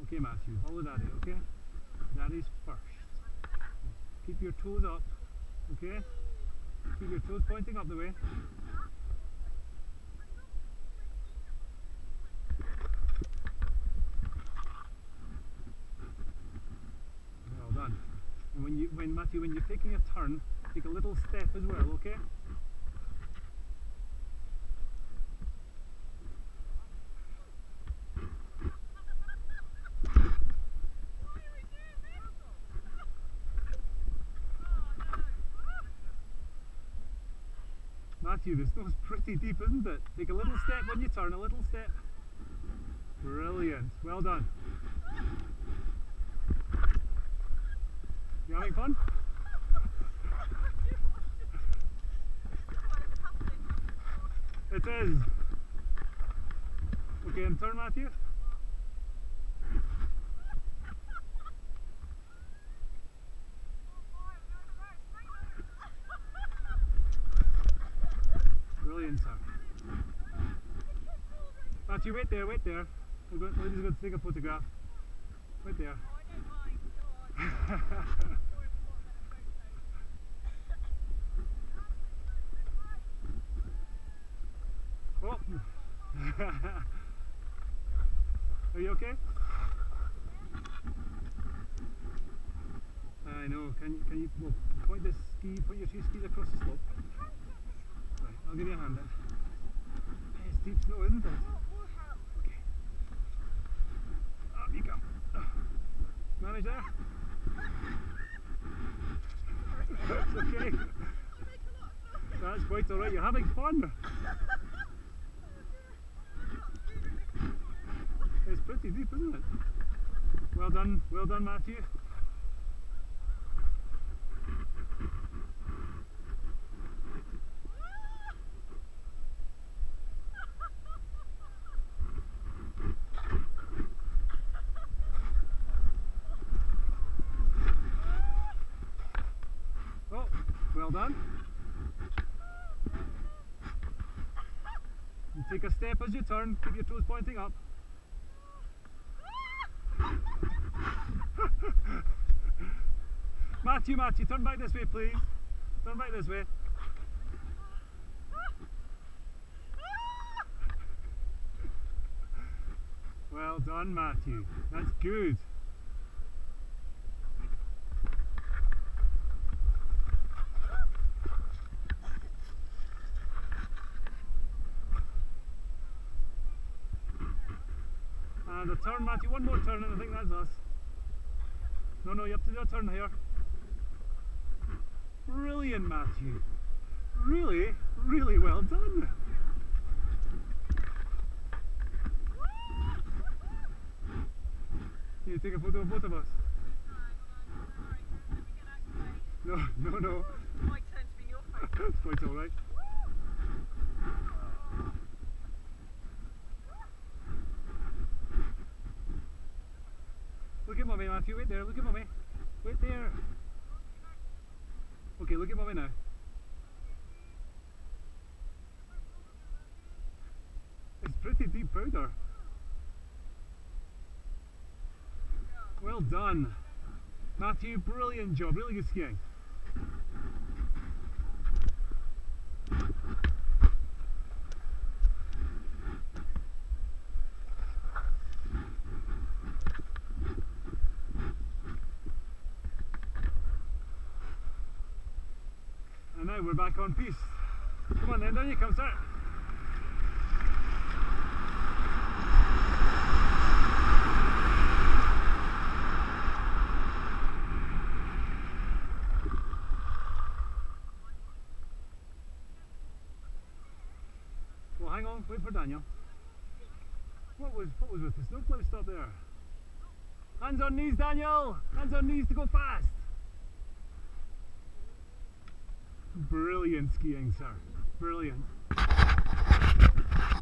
Okay, Matthew, follow Daddy, okay? Daddy's first. Keep your toes up, okay? Keep your toes pointing up the way. Well done. And Matthew, when you're taking a turn, take a little step as well, okay? Matthew, the snow's pretty deep, isn't it? Take a little step when you turn, a little step. Brilliant. Well done. You having fun? It is. Okay, and turn, Matthew. Brilliant, sir. Matthew, wait there, wait there. We're just going to take a photograph. Wait there. Oh. Are you okay? I know. Can you well, point your two skis across the slope? Right, I'll give you a hand then. It's deep snow, isn't it? Okay. Up you come. Manage there? It's okay. That's quite alright. You're having fun. It's pretty deep, isn't it? Well done, Matthew. Oh, well done. And take a step as you turn, keep your toes pointing up. Matthew, turn back this way, please. Turn back this way. Well done, Matthew. That's good. And a turn, Matthew. One more turn, and I think that's us. No, you have to do a turn here. Brilliant, Matthew. Really, really well done. Can you take a photo of both of us? No. It might turn to be your face. It's quite alright. Look at Mummy, Matthew. Wait there. Look at Mummy. Wait there. Okay, look at Mummy now. It's pretty deep powder. Well done. Matthew, brilliant job. Really good skiing. And now we're back on piste. Come on then, down you come, sir. Well, hang on, wait for Daniel. What was with the snowplow stop there? Hands on knees, Daniel! Hands on knees to go fast! Brilliant skiing, sir. Brilliant.